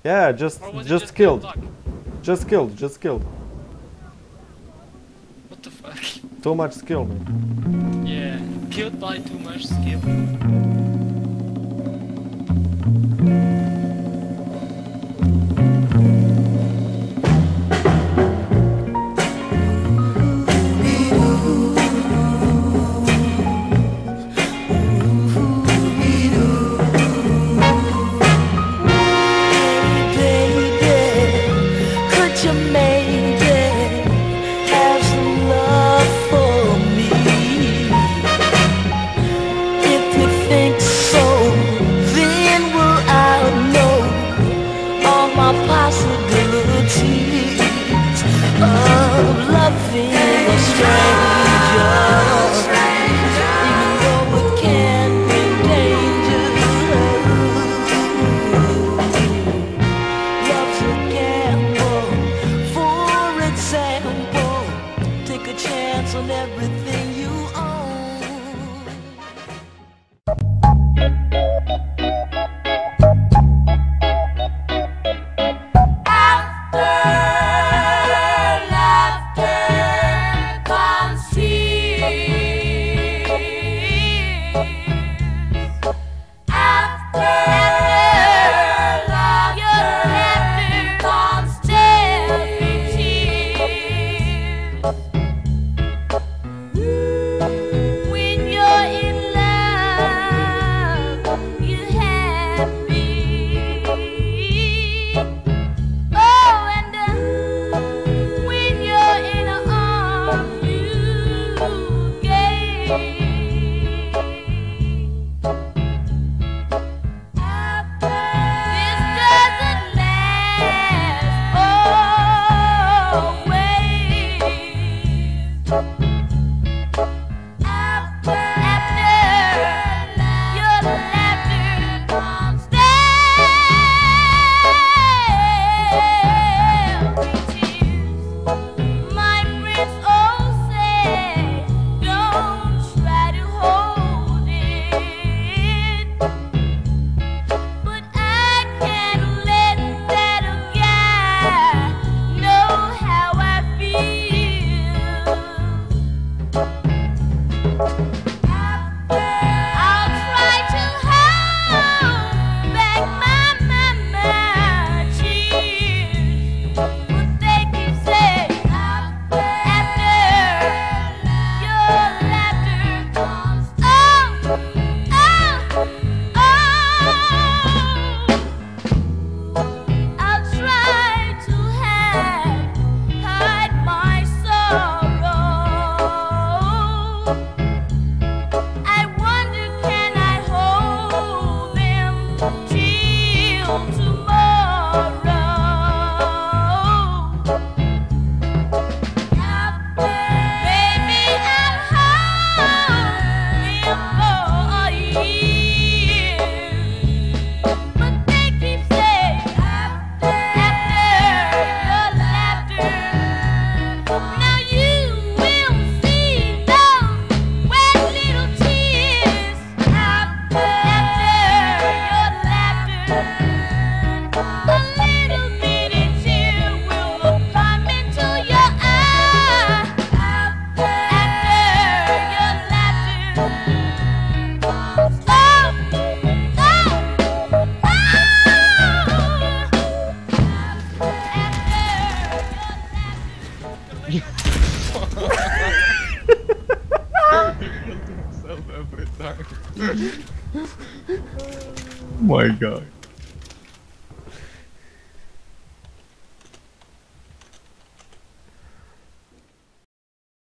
Yeah, Or was it just killed. luck? Just killed. What the fuck? Too much skill, man. Yeah, killed by too much skill. On everything you own. After laughter comes tears. After laughter comes tears. When you're in love, you're happy. Oh, and when you're in arms, you gain. This doesn't last always. My God.